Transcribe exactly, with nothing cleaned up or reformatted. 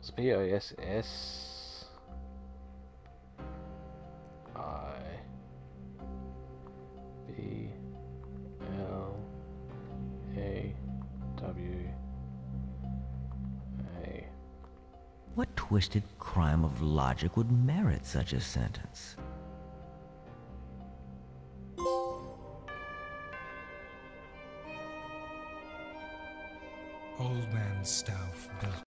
P O S S I B L A W A. What twisted crime of logic would merit such a sentence? Old man Stauff built